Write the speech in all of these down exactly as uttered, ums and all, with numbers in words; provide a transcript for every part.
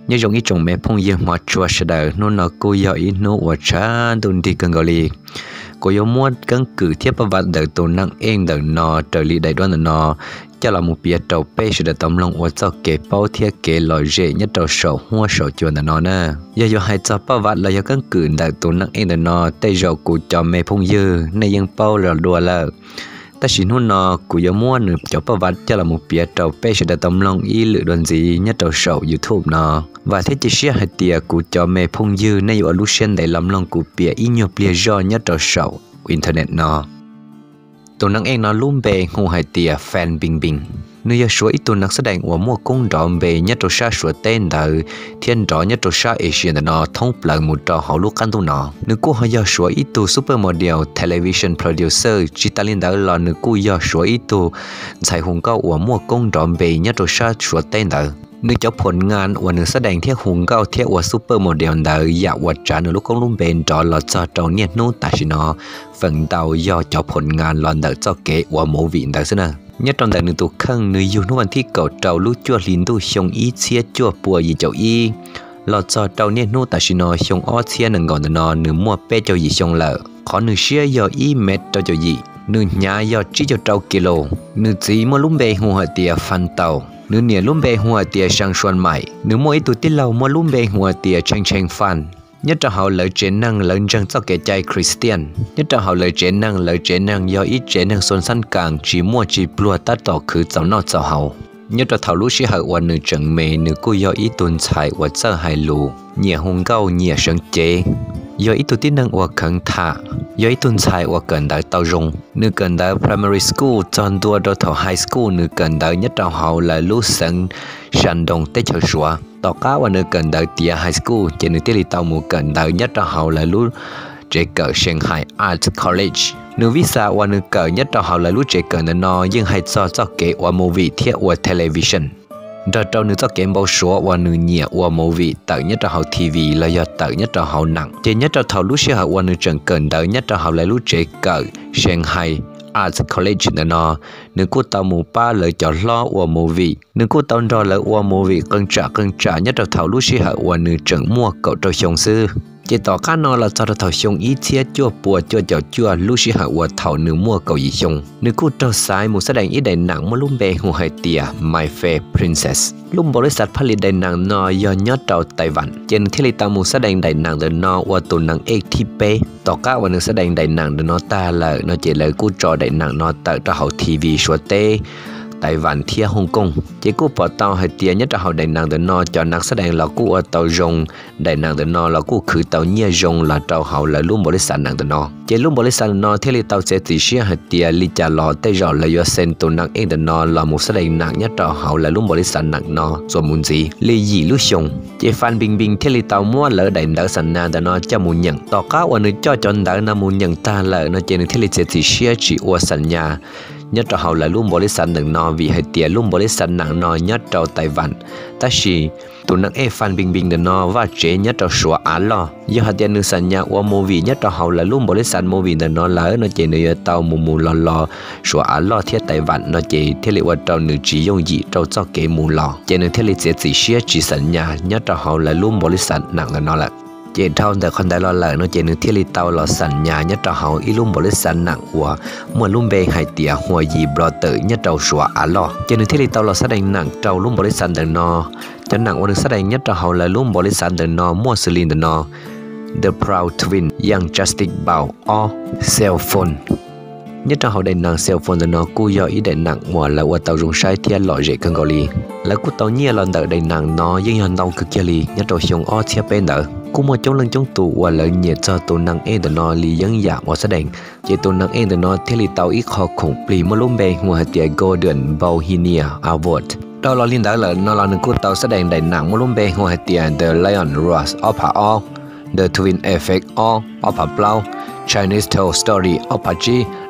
nhớ dùng ít trồng mẹ phong dương mà chua sẽ đời nó nó cô yêu ít nó và cha đun đi cần gọi li cô yêu muốn cân cử thiết bảo vật đời tổ năng em đời nó trở li đại đoan nó cho là một biệt đầu bê sẽ được tấm lòng và cho kế bao thiết kế lòi rễ nhất đầu sầu hoa sầu chuồn là nó nè giờ giờ hai cho bảo vật là do cân cử đời tổ năng em đời nó tay rầu cụ cho mẹ phong dương nàyยังbao là đùa là ta chỉ nói nó cụ yêu muốn được cho bảo vật cho là một biệt đầu bê sẽ được tấm lòng ý lựa đoàn gì nhất đầu sầu YouTube nó và thế chỉ share hai tia cụ cho mẹ phong dương này ở lúc sen đại lắm lòng cụ biệt ý nhiều biệt do nhất đầu sầu internet nó tụi năng em nó luôn bề ngô hai tia fan bình bình nơi số ít tụi năng sẽ đánh của mua công đỏ bề nhất đầu sa số tên đời thiên đỏ nhất đầu sa Asian nó thông lần một trò họ lúc căn tụi nó nếu cô họ do số ít tụi supermodel television producer chỉ ta liên đó là nếu cô do số ít tụi giải hùng cao của mua công đỏ bề nhất đầu sa số tên đời nếu choผลงานวันนึงแสดงเที่ยวหงเก้าเที่ยวว่าซูเปอร์โมเดลเดออยากวัดจานลูกกงลุ่มเบนจอหลอดจอจอเนี่ยนู้นแต่ชินอฝั่งเดาย่อเจ้าผลงานหลอนเดอเจ้าเก๋ว่าโมวินเดอซะนะnhất trong đại nữ tu khăng nữ yêuวันที่เก่าเจ้าลูกจั่วลินtuชงอีเชียจั่วปัวยีเจ้าอีหลอดจอเจ้าเนี่ยนู้นแต่ชินอชงอ้อเชียหนึ่งก่อนนอหนึ่งมัวเป้เจ้ายีชงเหล่ขอหนึ่งเชียย่ออีเม็ดเจ้าเจ้ายีหนึ่งหญ้าย่อจี้เจ้าเจ้ากิโลหนึ่งจีมัวลุ่มเบหัวเตียฟันเต่าnữ nia lúm bề hoa tia sang xuân mày nữ mỗi tụi tin lâu mua lúm bề hoa tia chênh chênh fan nhất là họ lợi chế năng lợi chân cho kẻ trai Christian nhất là họ lợi chế năng lợi chế năng do ít chế năng xuân săn càng chỉ mua chỉ plua ta tỏ khứ cháu nọ cháu hậu nhất là thảo lũ sĩ hậu và nữ trần mề nữ cô do ít tuần chạy và sơ hài lù nhẹ hùng cao nhẹ sơn chế do ít tụi tin năng và khẩn thả do ít tuần chạy và cần đợi tàu rung nữ cần đợi primary school chọn đua đôi thảo high school nữ cần đợi nhất là họ là lũ sân sàn đồng tết chờ xóa tàu cá và nữ cần đợi tia high school trên nữ tiết li tàu mù cần đợi nhất là họ là lũ trẻ cỡ Shanghai Art College nữ visa và nữ cỡ nhất là họ là lũ trẻ cỡ nó nhưng hay cho cho kế và movie thiết và television rồi trâu nữ cho kém bao số và nữ nhẹ và movie tự nhất là họ ti vi là do tự nhất là họ nặng chỉ nhất là thầu lũ sẽ họ và nữ trần cần đợi nhất là họ là lũ trẻ cỡ Shanghai Art College nó nữ cô tàu mù ba lợi cho lo và movie nữ cô tàu rồi lợi và movie cân trả cân trả nhất là thầu lũ sẽ họ và nữ trần mua cậu trâu xong sư chỉ tỏ cá nó là cho thầu xong ý thiết chua bùa chua chảo chua lũ sĩ hạ và thầu nữ mua cầu gì xong nữ cô trâu sai một sát đánh ý đại nặng mua lúm bề hồ hai tia My Fair Princess lúm bò lấy sạch phát đại nặng nó do nhót trâu Taiwanวันtrên thiết lý tàu một sát đánh đại nặng để nó và tụ nặng ếch thi bê tỏ cá và nữ sát đánh đại nặng để nó ta là nó chỉ là cô trò đại nặng nó tạo cho hậu ti vi số tê Đài Loan thia Hồng Kông chỉ cú bỏ tàu hay tia nhất là họ đại năng để nó cho nặng sát đánh là cú ở tàu rồng đại năng để nó là cú khử tàu nhia rồng là tàu hậu là luôn bỏ lấy sản nặng để nó chỉ luôn bỏ lấy sản nó thế là tàu sẽ chỉ xia hay tia li trả lò tây rồi là do sen tàu nặng em để nó là một sát đánh nặng nhất tàu hậu là luôn bỏ lấy sản nặng nó rồi muốn gì li gì lúc xong chỉ phan bình bình thế là tàu mua lỡ đại đỡ sản na để nó cho muốn nhận tàu cá và nó cho chọn đỡ nó muốn nhận ta lỡ nó chỉ thế là sẽ chỉ xia chỉ ở sản nhà nhất là họ là luôn bỏ lấy sản nặng nó vì hai tia luôn bỏ lấy sản nặng nó nhất trong Taiwan ta chỉ tụi năng e phan bình bình để nó và chế nhất trong số á lo do hai tia nữ sản nhà qua movie nhất là họ là luôn bỏ lấy sản movie để nó lỡ nó chỉ nữ tàu mù mù lo lo số á lo thiết Taiwan nó chỉ thiết liệu trong nữ chỉ dùng gì trong cho cái mù lo chỉ nữ thiết liệu sẽ chỉ xia chỉ sản nhà nhất là họ là luôn bỏ lấy sản nặng để nó là chỉ thaoแต่คนใดรอเลยเนาะเจนึกที่ลิตาวรอสัญญาเนี่ยเราเขาอีลุ่มบริษัทหนักหัวเมื่อลุ่มเบงหายเตียหัวยีบรอเตอเนี่ยเราชัวอ่ะล้อเจนึกที่ลิตาวรอแสดงหนักเราลุ่มบริษัทเดินนอจะหนักวันนึงแสดงเนี่ยเราเขาเลยลุ่มบริษัทเดินนอมั่วสลินเดินนอ The Proud Twin Young Justice Bao or Cell Phone nhất là họ đại nặng cell phone nó cú do ý đại nặng mùa là qua tàu dùng sai thiên loại dễ cần gọi li là cú tàu nhia lần đợi đại nặng nó nhưng hành động cực kỳ li nhất là dùng o chia bên đỡ cú một trong lần trong tụ và lợi nhiệt cho tụ năng e để nó li dân giả và sát đèn chỉ tụ năng e để nó thế li tàu ít khó khủng pli một lúc bè mùa tiệt Golden Bohemia Award đâu là liên đỡ là nó là những cú tàu sát đèn đại nặng một lúc bè mùa tiệt The Lion Rush Opera All The Twin Effect All Opera Blau Chinese Toy Story Opera G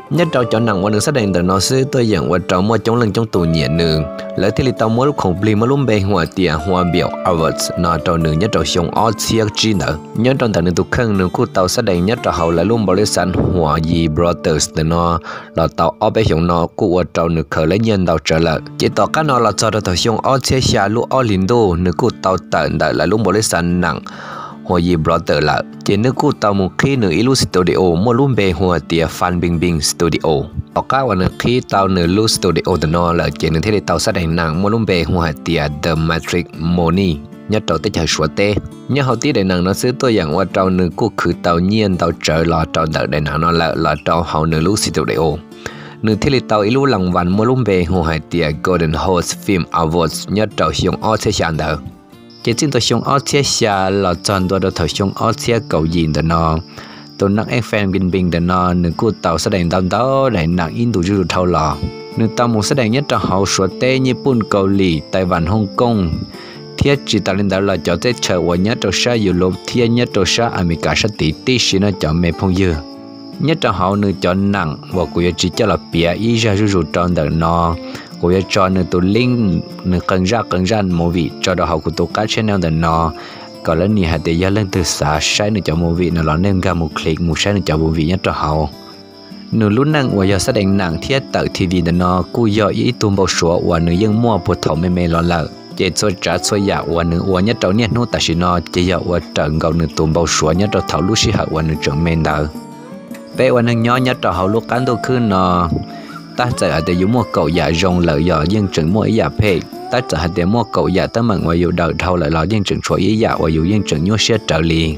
nhất trâu cho nặng và nửa sát đèn từ nó sẽ tôi dạng và trâu mua chống lần trong tù nhẹ nương lỡ thì tao mua lúc khổng bì mà lúc bề hòa tiệt hòa biểu awards nó trâu nửa nhất trâu xong all chiếc chi nữa nhất trâu thằng nửa tụ khăn nửa khu tàu sát đèn nhất trâu hậu là lúc bảo lấy sẵn hòa gì brothers từ nó là tàu ở bên hướng nó cụ và trâu nửa khởi lấy nhân tàu trở lại chỉ tàu cá nó là cho tàu xong all chiếc xa lúc all lindo nửa khu tàu tận đại là lúc bảo lấy sẵn nặng hòa gì brother là chỉ nửa khu tàu một khi nửa ilu studio mua lúc bề hòa tiệt Phan Bing Bing studio ở cácวันkhi tàu nửa lu studio từ nó là chỉ nửa thế để tàu sát đèn nặng mua lúc bề hòa tiệt The Matrix Money nhất tàu tới chờ sửa tê nhất hậu tí đèn nặng nó xứ tôi dạng qua tàu nửa cuộc khử tàu nhiên tàu trở lò tàu đợi đèn nặng nó là là tàu hậu nửa lu studio nửa thế để tàu ilu lằng vằn mua lúc bề hòa tiệt Golden Horse Film Awards nhất tàu xong ở thế sàn đó chỉ chính tàu xong ở thế sàn là chọnตัวtàu xong ở thế cầu nhìn từ nó tôi nặng em fan bình bình để nó nửa cuộc tàu sẽ đánh tàu đó để nặng in đủ rượu thâu lò nửa tàu một sẽ đánh nhất trong hậu số tê Nhật Bản Âu Lì Đài Loan Hồng Kông thiết chỉ tạo lên đó là cho tết chờ và nhất trong sa Europe thiết nhất trong sa America sát tỷ tỷ xí nó chọn mẹ phong dư nhất trong hậu nửa chọn nặng và của chỉ cho là bia ý ra rượu tròn để nó của cho nửa tụ link nửa cần ra cần ra một vị cho đó hậu của tụ cá channel để nó còn lên nhà để gia lên từ xã sai nữa cho một vị nó nên ra một click một sai nữa cho một vị nhất cho hậu nửa lúc năng và giờ sẽ đánh nặng thiết tự ti vi để nó cú giờ ý tụm bảo số và nửa dân mua bộ thầu mê mê lo lợ chỉ cho trả cho giả và nửa và nhất trâu nhất nô ta chỉ nó chỉ giờ và trận gạo nửa tụm bảo số nhất cho thầu lúc xí hậu và nửa trận mê đỡ bé và nửa nhỏ nhất cho hậu lúc cán tôi cứ nó ta chạy ở đây dùng mua cậu giả rong lợi giờ dân trận mua ý giả phê ta trở thành để mua cậu giả tới mà ngoài dù đợi thâu lại lo dân trưởng chuỗi ý giả và dù dân trưởng nhớ xe trở liền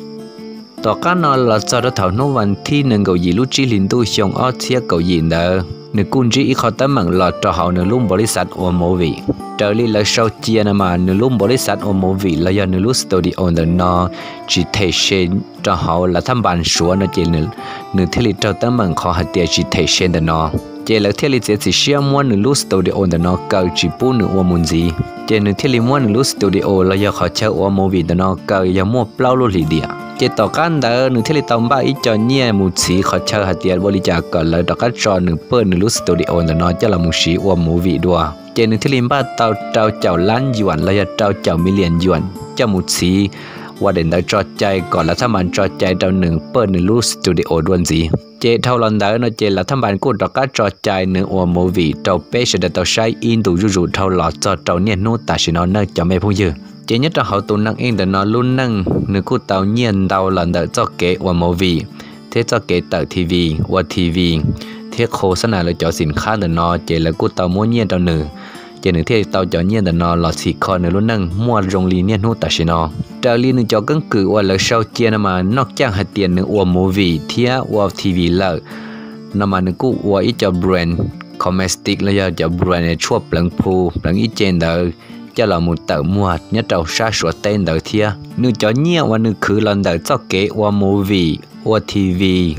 tỏ cá nó là cho đó thầu nô văn thi nâng cậu gì lúc chỉ liền tôi xong ở xe cậu gì đó nửa cung chỉ khó tới mạng lọt cho họ nửa lúc bổ lý sạch ở mỗi vị trở đi là sau chia mà nửa lúc bổ lý sạch ở mỗi vị là do nửa lúc studio nửa nó chỉ thể hiện cho họ là thăm bàn số nó chỉ nửa nửa thế lý cho tới mạng khó hạt tiền chỉ thể hiện được nó chỉ là thiết lý chỉ xem mua nửa lúc studio để nó cầu chỉ bu nửa mua muốn gì chỉ nửa thiết lý mua nửa lúc studio là do họ chơi ở movie để nó cầu giờ mua bao lô lì địa chỉ tàu can đó nửa thiết lý tàu ba ít cho nhẹ một xí họ chơi hạt tiền bồi trả còn là tàu cá cho nửa bơ nửa lúc studio để nó cho là một xí ở movie đua chỉ nửa thiết lý ba tàu tàu chào lan yuan là do tàu chào million yuan cho một xíว่าเดินได้จอดใจก่อนแล้วถ้ามันจอดใจดาวหนึ่งเปิดหนึ่งรูสตูดิโอดวนสีเจเท่าลันได้เนาะเจแล้วถ้ามันกูดก็จอดใจหนึ่งอัวโมวีเจ้าเป้เสด็จเจ้าใช้อินดูรูรูเท่าหลอดจอดเจ้าเนี่ยนู้ตาชินอนเนอจะไม่พูดเยอะเจnhấtเจ้าเขาตัวนั่งเองแต่นอนรุ่นนั่งหนึ่งกูเต่าเงียนเต่าหลันเดเจ้าเก๋อัวโมวีเทเจ้าเก๋เต่าทีวีวัวทีวีเทโฆษณาเลยเจ้าสินค้าแต่นอเจแล้วกูเต่าม้วนเงียนเต่าหนึ่งchỉ nửa thế tàu cho nhiên là nó là xì con nửa luôn nâng mua rong li nhiên hút ta xí nó trở li nửa cho cứng cử và lỡ sau chia nó mà nó chẳng hạt tiền nửa uo movie thia uo ti vi lỡ nó mà nửa cũ uo ít cho brand domestic là do cho brand này chua blanc pu blanc ít trên đó cho là một tờ mua nhất trâu sa sủa tên đó thia nửa cho nhiên và nửa khử lần đó cho kế uo movie uo ti vi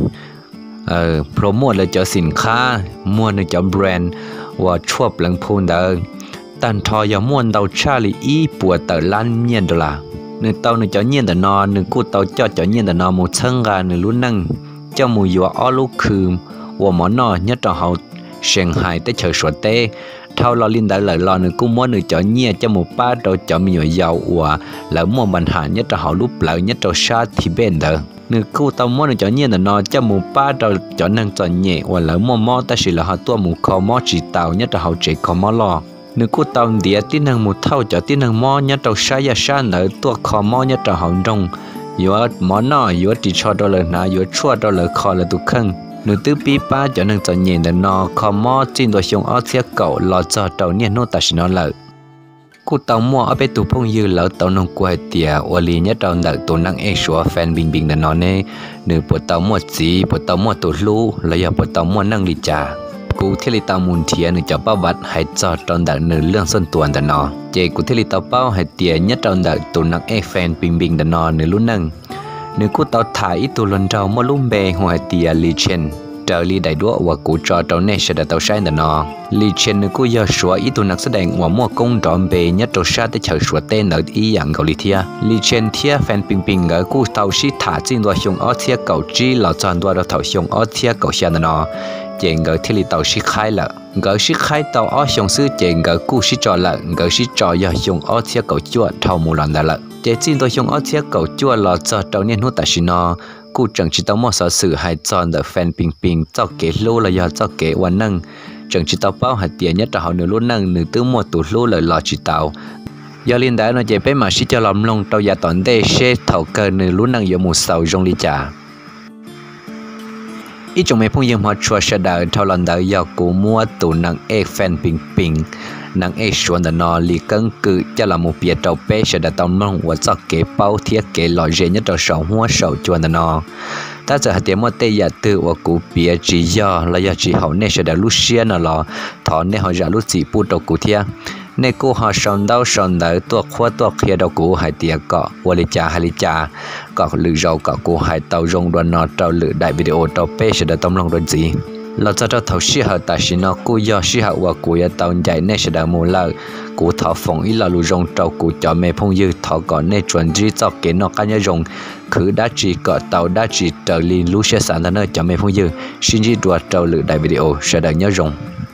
ờ promote là choสินค้า mua nửa cho brand và chua blanc pu đó tàn thọ giờ muốn tàu Charlie ý bùa tàu lan miên đó là nửa tàu nửa cho nhiên đó nó nửa cú tàu cho cho nhiên đó nó một chân gà nửa luôn năng cho mùi dọa ở lúc khử và món nó nhất là họ Shanghai tới chờ sửa tê thao lo linh đã lời lo nửa cú muốn nửa cho nhiên cho một ba đầu cho mình nhồi dầu và lỡ mua bàn hàng nhất là họ lúc lỡ nhất là sa thì bên đó nửa cú tàu muốn nửa cho nhiên đó nó cho một ba đầu cho năng chọn nhẹ và lỡ mua mò ta chỉ là họ tua một kho mò chỉ tàu nhất là họ chỉ kho mò lo nửa cú tàu địa tin năng một thau cho tin năng mò nhất tàu sa ya sa nở tua kho mò nhất là họ rong yếu món nọ yếu chỉ cho đôi lời nà yếu chua đôi lời kho là tụ khăn nửa tứ pi ba cho năng cho nhện là nọ kho mò trên đôi sông ở phía cậu lò cho tàu niên nô ta xin nó lợi cú tàu mò ở bên tụ phong dư lỡ tàu nông quay tiề ở lì nhất tàu nở tụ năng e xóa fan bình bình là nó nè nửa bộ tàu mò gì bộ tàu mò tụ lu là giờ bộ tàu mò năng lì tràกูเทลิตามุนเทียนจะป้าวัดให้จอดตอนดักหนึ่งเรื่องส่วนตัวแต่นอเจกูเทลิตาเป้าให้เตียnhấtตอนดักตัวนักเอแฟนปิงปิงแต่นอหนึ่งรุ่นนั่งหนึ่งกูเตาถ่ายตัวล้นเรามาลุ่มเบงหัวเตียลีเชนเจอลีได้ด้วยว่ากูจอดตอนนี้เสด็จเตาใช้แต่นอลีเชนหนึ่งกูยอชัวอีตัวนักแสดงว่ามั่วกงจอมเบnhấtตัวชาติเฉยชัวเต้นเอาอีอย่างเกาหลีเทียลีเชนเทียแฟนปิงปิงกับกูเตาชิถ่ายจริงตัวชงอ้อเทียเก่าจีเราจอนตัวเราเตาชงอ้อเทียเก่าเชียนแต่นอ chèn gỡ thiết lý tàu xí khai lợ gỡ xí khai tàu ở trong sư chèn gỡ cu xí trò lợ gỡ xí trò giờ dùng ở thiết cầu chua thầu mù lòn lợ chế xin tôi dùng ở thiết cầu chua lò cho tàu niên hút tại xí nó cụ chẳng chỉ tao mua sở sử hay chọn the fan ping ping cho kế lô là do cho kế quan năng chẳng chỉ tao bao hạt tiền nhất là họ nửa luôn năng nửa tư mua tủ lô lời lò chỉ tao do liên đại nó chế bé mà xí cho làm lông tao giả toàn đê xe thầu cơ nửa luôn năng giờ một sầu trong ly trà ít trong mấy phong dương họ chua sẽ đợi thao lần đợi do cụ mua tủ năng e fan ping ping năng e xuân đợt nó li cân cự cho là một việc đầu bé sẽ đợi tao nông và cho kế bao thiết kế lò dễ nhất trong sầu hoa sầu chuan đợt nó ta giờ hạt tiền mua tây giả từ và cụ bia chỉ do là do chỉ hậu nên sẽ đợi lúc xuyên là lò thọ nên họ giả lúc chỉ bu đầu cụ thia nên cô họ sòng đau sòng đỡ tua khoa tua kia đầu cụ hai tiền cọ và li trà hai li trà cọ lử rau cọ cụ hai tàu rong đoàn nọ tàu lử đại video tàu bé sẽ đợi tao nông đoàn gìเราจะเราทำสิ่งเหล่านี้กูยอสิ่งว่ากูจะตอนใจในสิ่งใดมูลกูทำฟงอีหลาลูจงเจ้ากูจะไม่พงยืดทำก่อนในจวนจีเจ้าเกณฑ์นอกกันยังจงคือได้จีก็เต่าได้จีเจอลีลูเชสันนั่นจะไม่พงยืดสิ่งที่ตัวเจ้าหรือได้วิดีโอเสด็จยังจง